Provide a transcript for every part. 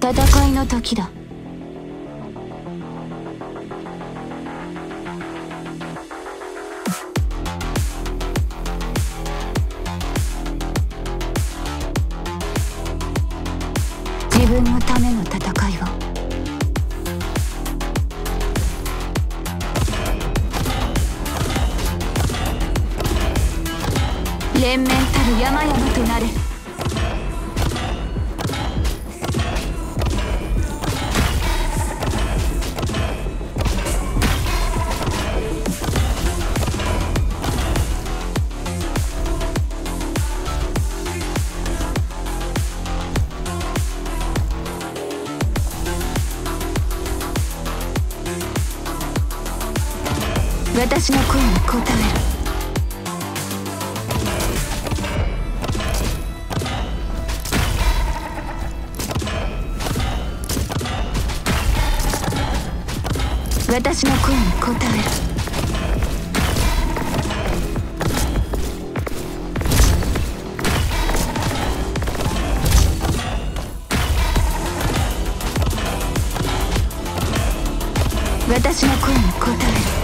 戦いの時だ。自分のための戦いを。連綿たる山々となれ。私の声に応える。私の声に応える。私の声に応える。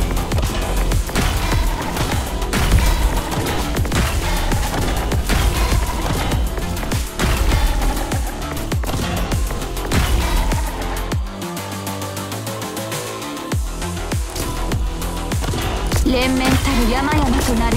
連綿たる山々となれ。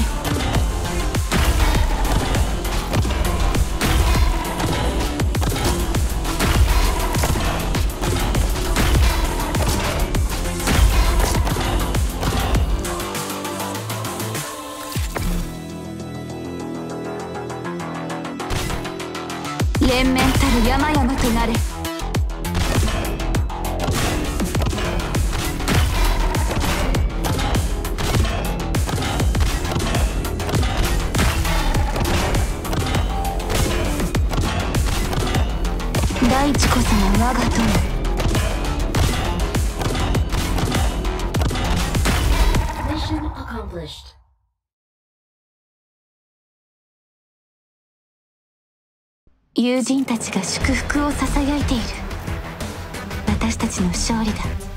連綿たる山々となれ。大地こそが我が友。 Mission accomplished. 友人たちが祝福をささやいている。私たちの勝利だ。